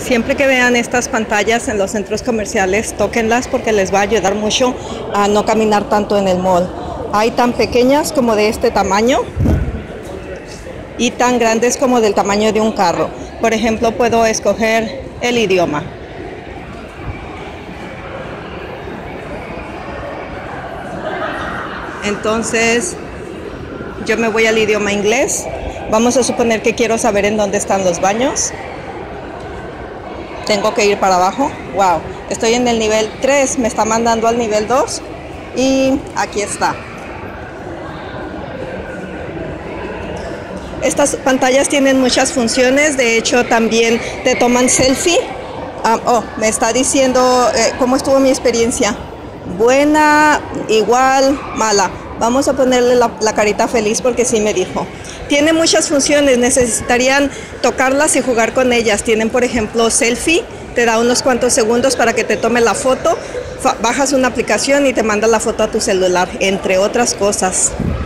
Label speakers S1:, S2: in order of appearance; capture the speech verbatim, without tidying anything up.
S1: Siempre que vean estas pantallas en los centros comerciales, tóquenlas porque les va a ayudar mucho a no caminar tanto en el mall. Hay tan pequeñas como de este tamaño y tan grandes como del tamaño de un carro. Por ejemplo, puedo escoger el idioma. Entonces, yo me voy al idioma inglés. Vamos a suponer que quiero saber en dónde están los baños. Tengo que ir para abajo. Wow, estoy en el nivel tres, me está mandando al nivel dos y aquí está. Estas pantallas tienen muchas funciones, de hecho también te toman selfie. Um, oh, me está diciendo eh, cómo estuvo mi experiencia. Buena, igual, mala. Vamos a ponerle la, la carita feliz porque sí me dijo. Tiene muchas funciones, necesitarían tocarlas y jugar con ellas. Tienen, por ejemplo, selfie, te da unos cuantos segundos para que te tome la foto. Bajas una aplicación y te manda la foto a tu celular, entre otras cosas.